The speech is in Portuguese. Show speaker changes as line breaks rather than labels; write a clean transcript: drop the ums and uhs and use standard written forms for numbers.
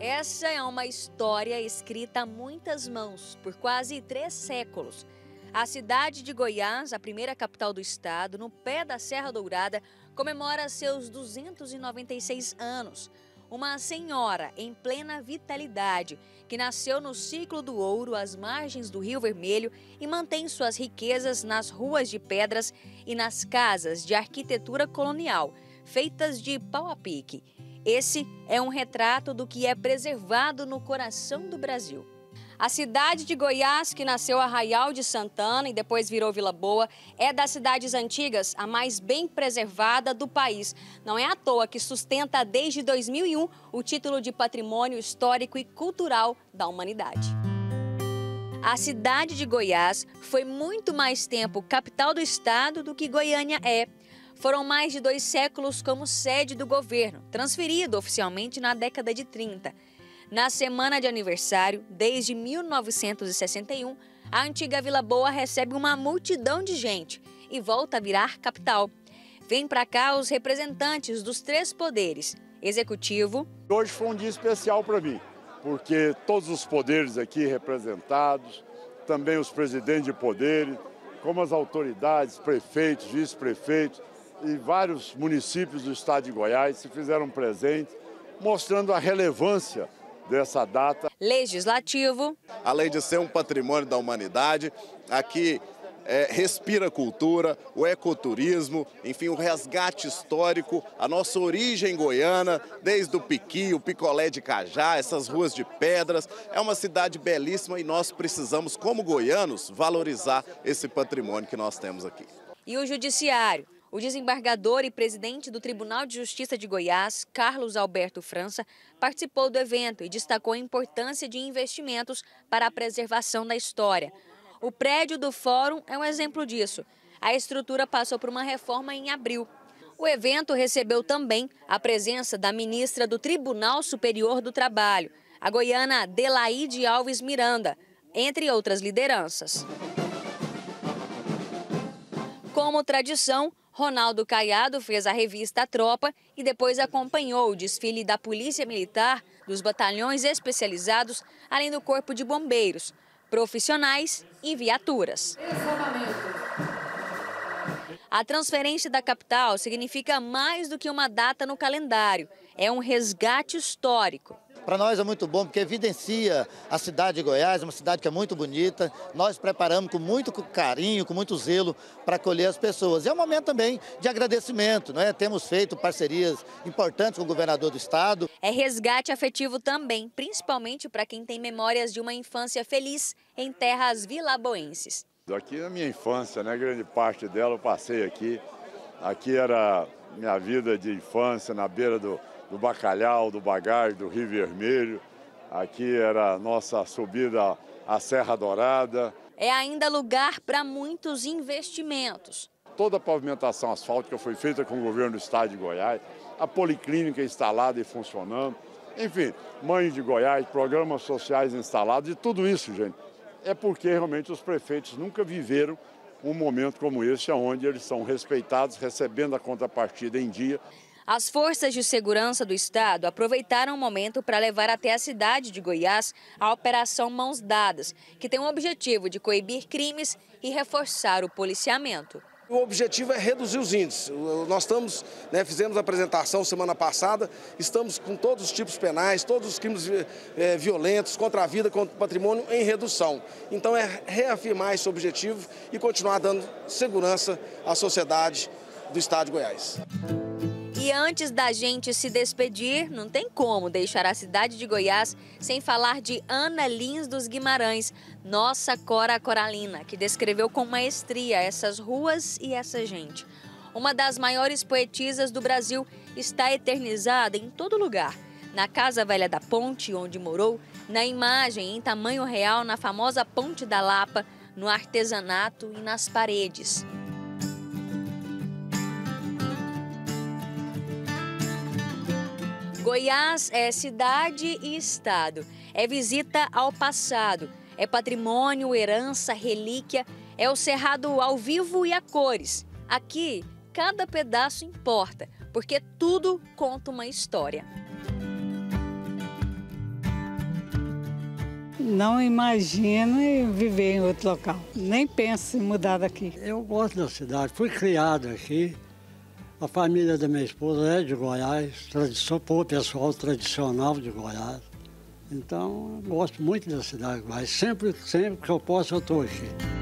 Essa é uma história escrita a muitas mãos, por quase 3 séculos. A cidade de Goiás, a primeira capital do estado, no pé da Serra Dourada, comemora seus 296 anos. Uma senhora em plena vitalidade, que nasceu no ciclo do ouro às margens do Rio Vermelho e mantém suas riquezas nas ruas de pedras e nas casas de arquitetura colonial, feitas de pau a pique. Esse é um retrato do que é preservado no coração do Brasil. A cidade de Goiás, que nasceu Arraial de Santana e depois virou Vila Boa, é das cidades antigas a mais bem preservada do país. Não é à toa que sustenta desde 2001 o título de Patrimônio Histórico e Cultural da Humanidade. A cidade de Goiás foi muito mais tempo capital do estado do que Goiânia é. Foram mais de 2 séculos como sede do governo, transferido oficialmente na década de 30. Na semana de aniversário, desde 1961, a antiga Vila Boa recebe uma multidão de gente e volta a virar capital. Vêm para cá os representantes dos 3 poderes, executivo.
Hoje foi um dia especial para mim, porque todos os poderes aqui representados, também os presidentes de poderes, como as autoridades, prefeitos, vice-prefeitos e vários municípios do estado de Goiás se fizeram presentes, mostrando a relevância dessa data.
Legislativo.
Além de ser um patrimônio da humanidade, aqui respira cultura, o ecoturismo, enfim, o resgate histórico, a nossa origem goiana, desde o piqui, o picolé de cajá, essas ruas de pedras. É uma cidade belíssima e nós precisamos, como goianos, valorizar esse patrimônio que nós temos aqui.
E o Judiciário. O desembargador e presidente do Tribunal de Justiça de Goiás, Carlos Alberto França, participou do evento e destacou a importância de investimentos para a preservação da história. O prédio do Fórum é um exemplo disso. A estrutura passou por uma reforma em abril. O evento recebeu também a presença da ministra do Tribunal Superior do Trabalho, a goiana Adelaide Alves Miranda, entre outras lideranças. Como tradição, Ronaldo Caiado fez a revista A Tropa e depois acompanhou o desfile da Polícia Militar, dos batalhões especializados, além do Corpo de Bombeiros, profissionais e viaturas. A transferência da capital significa mais do que uma data no calendário, é um resgate histórico.
Para nós é muito bom porque evidencia a cidade de Goiás, uma cidade que é muito bonita. Nós preparamos com muito carinho, com muito zelo para acolher as pessoas. E é um momento também de agradecimento, não é? Temos feito parcerias importantes com o governador do estado.
É resgate afetivo também, principalmente para quem tem memórias de uma infância feliz em terras vilaboenses.
Aqui na minha infância, né, grande parte dela eu passei aqui. Aqui era minha vida de infância, na beira do Bacalhau, do Bagar, do Rio Vermelho. Aqui era a nossa subida à Serra Dourada.
É ainda lugar para muitos investimentos.
Toda a pavimentação asfáltica foi feita com o governo do estado de Goiás, a policlínica instalada e funcionando. Enfim, Mães de Goiás, programas sociais instalados e tudo isso, gente, é porque realmente os prefeitos nunca viveram um momento como esse, onde eles são respeitados, recebendo a contrapartida em dia.
As forças de segurança do estado aproveitaram o momento para levar até a cidade de Goiás a Operação Mãos Dadas, que tem o objetivo de coibir crimes e reforçar o policiamento.
O objetivo é reduzir os índices. Nós fizemos a apresentação semana passada, estamos com todos os tipos penais, todos os crimes violentos, contra a vida, contra o patrimônio, em redução. Então é reafirmar esse objetivo e continuar dando segurança à sociedade do estado de Goiás.
E antes da gente se despedir, não tem como deixar a cidade de Goiás sem falar de Ana Lins dos Guimarães, nossa Cora Coralina, que descreveu com maestria essas ruas e essa gente. Uma das maiores poetisas do Brasil está eternizada em todo lugar. Na Casa Velha da Ponte, onde morou, na imagem em tamanho real na famosa Ponte da Lapa, no artesanato e nas paredes. Goiás é cidade e estado, é visita ao passado, é patrimônio, herança, relíquia, é o cerrado ao vivo e a cores. Aqui, cada pedaço importa, porque tudo conta uma história.
Não imagino viver em outro local. Nem penso em mudar daqui.
Eu gosto da cidade, fui criado aqui. A família da minha esposa é de Goiás, pessoal tradicional de Goiás. Então, eu gosto muito da cidade de Goiás. Sempre que eu posso, eu estou aqui.